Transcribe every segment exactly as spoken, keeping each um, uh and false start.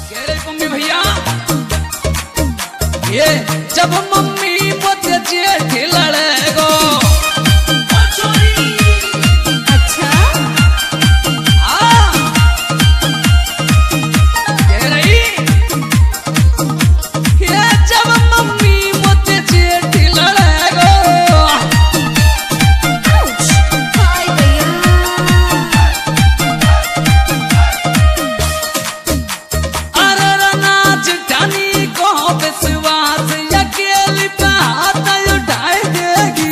कह रहे मम्मी भैया ये जब मम्मी मुझे जेठ लड़ेगो अच्छा हाँ कह रही ये जब मम्मी मुझे जेठ लड़ेगो हाय भैया अरे नाच जानी को विश्वास अकेली पे हाथ उठाए देगी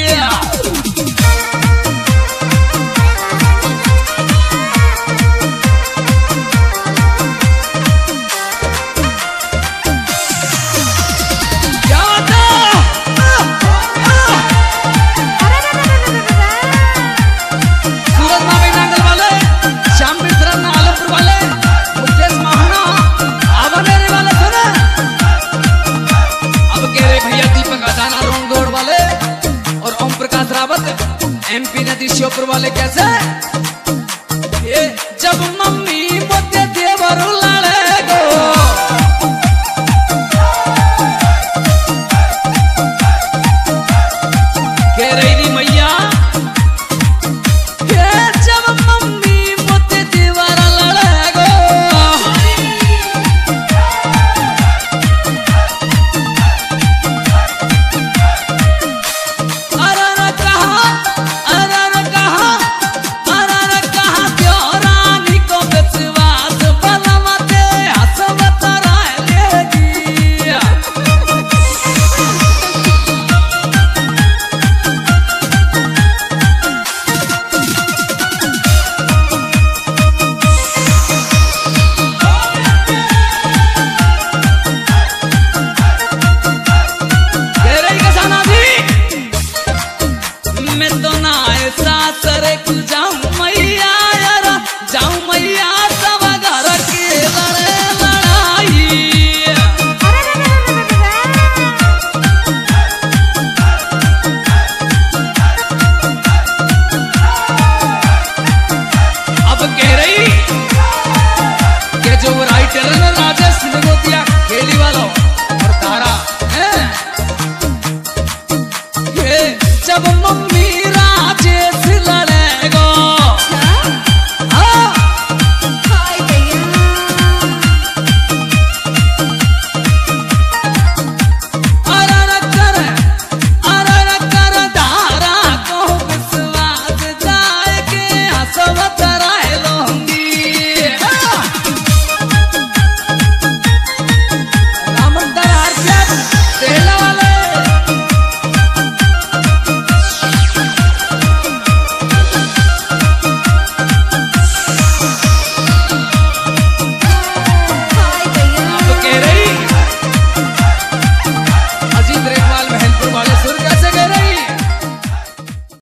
यादा सूरज मावी नांगल वाले श्याम मिश्रा आलमपुर वाले मुकेश महाना आवानेरी वाले सुने अब कह रहे भैया दीपक अदाना रोंग रोड वाले और ओम प्रकाश रावत एमपी नदी श्योपुर वाले कैसे ये जब मम्मी मुझे देवर लड़ेगो कह रही नी मैया ये जब मम्मी मुझे देवर लड़ेगो अरे न कहा अरे न कहा अरे न कहा क्यों रानी को विश्वास बनवाते हंसवत रहेगी कह रही कसाना भी मैं तो ना ऐसा सरे को जाऊं मैया यार जाऊं मैया सब घर के लड़े लड़ाई अब कह रही कि जो